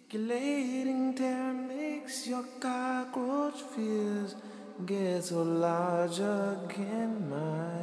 Calculating terror makes your cockroach fears get so large again, my